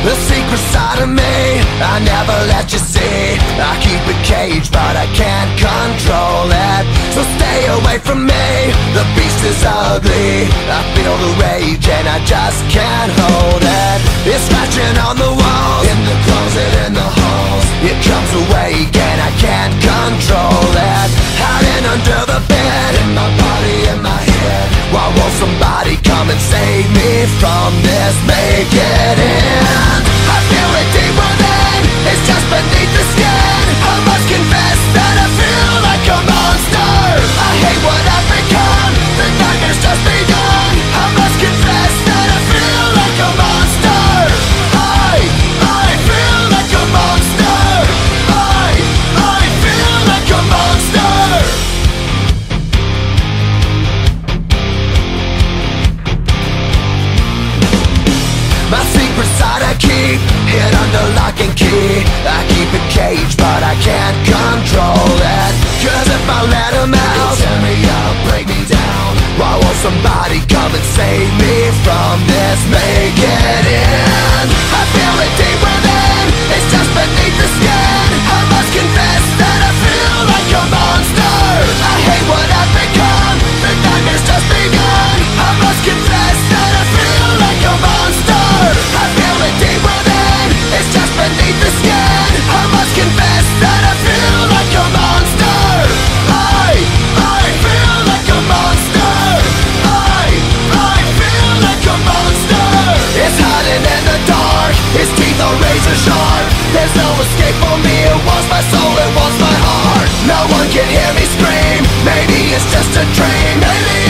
The secret side of me, I never let you see. I keep it caged, but I can't control it. So stay away from me, the beast is ugly. I feel the rage and I just can't hold it. It's scratching on the walls, in the closet, in the halls. It comes awake and I can't control it. Hiding under the bed, in my body, in my head. Why won't somebody come and save me from this? Make it end. I feel it deep within, it's just beneath the skin. I must confess that I feel like a monster. I hate what I've become, the nightmare's just begun. I must confess that I feel like a monster. I feel like a monster. I feel like a monster. My secret side I keep hid under lock and key. I keep it caged, but I can't control it. Cause if I let him out, he'll tear me up, break me down. Why won't somebody come and save me from this? Make it end. I feel it deep within, it's just beneath the skin. I must confess that I feel like a monster. I hate what I've become, the nightmare's just begun. I must confess that I feel like a monster. I feel it deep within, it's just beneath the skin. I must confess that I feel like a monster. I feel like a monster. I feel like a monster. It's hiding in the dark, its teeth are razor sharp. There's no escape for me, it wants my soul, it wants my heart. No one can hear me scream, maybe it's just a dream. Maybe